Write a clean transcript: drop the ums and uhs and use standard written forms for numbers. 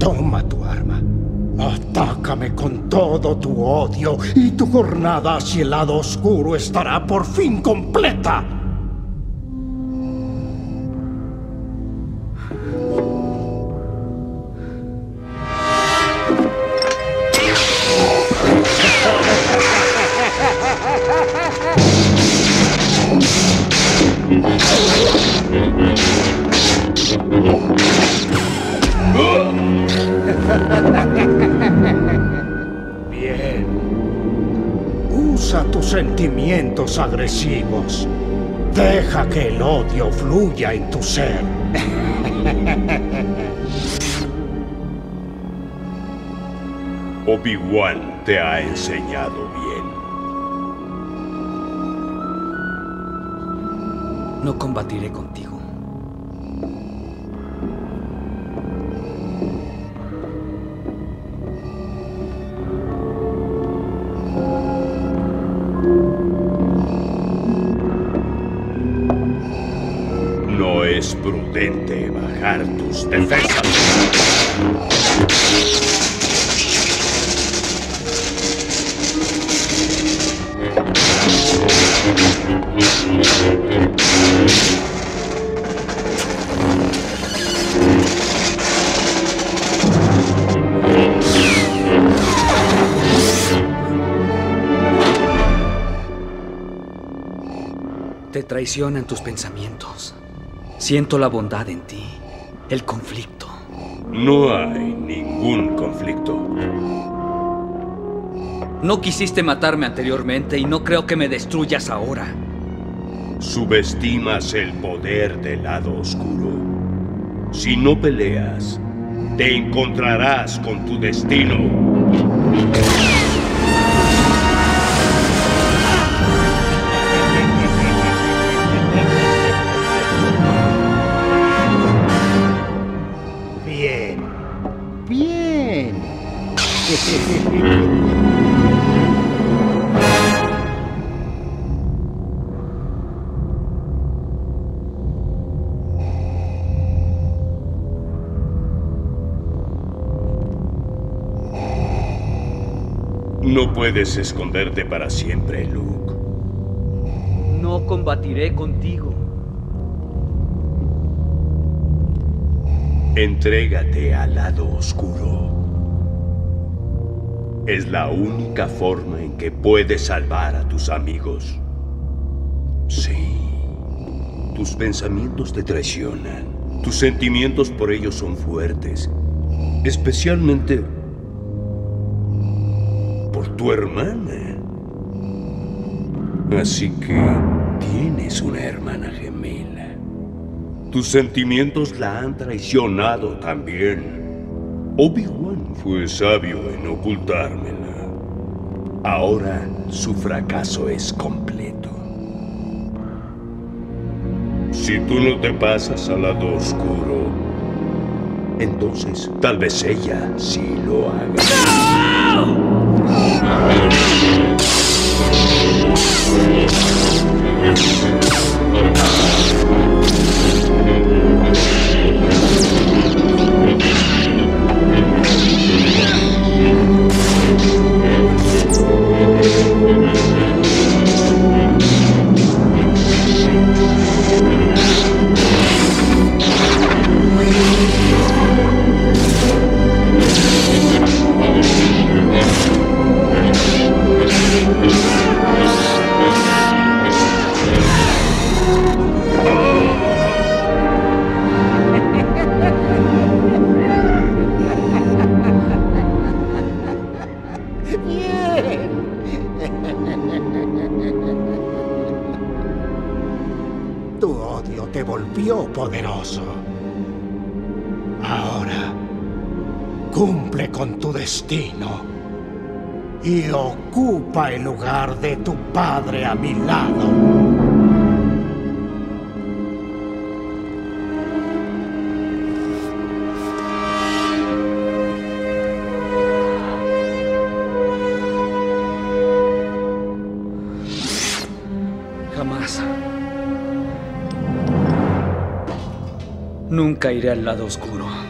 Toma tu arma. Atácame con todo tu odio y tu jornada hacia el lado oscuro estará por fin completa. Bien. Usa tus sentimientos agresivos. Deja que el odio fluya en tu ser. Obi-Wan te ha enseñado bien. No combatiré contigo. No es prudente bajar tus defensas. Te traicionan tus pensamientos. Siento la bondad en ti, el conflicto. No hay ningún conflicto. No quisiste matarme anteriormente y no creo que me destruyas ahora. Subestimas el poder del lado oscuro. Si no peleas, te encontrarás con tu destino. Bien. Bien. No puedes esconderte para siempre, Luke. No combatiré contigo. Entrégate al lado oscuro. Es la única forma en que puedes salvar a tus amigos. Sí. Tus pensamientos te traicionan. Tus sentimientos por ellos son fuertes. Especialmente por tu hermana. Así que tienes una hermana gemela. Tus sentimientos la han traicionado también. Obi-Wan fue sabio en ocultármela. Ahora su fracaso es completo. Si tú no te pasas al lado oscuro, entonces tal vez ella sí lo haga. ¡No! Tu odio te volvió poderoso. Ahora, cumple con tu destino y ocupa el lugar de tu padre a mi lado. Jamás. Nunca iré al lado oscuro.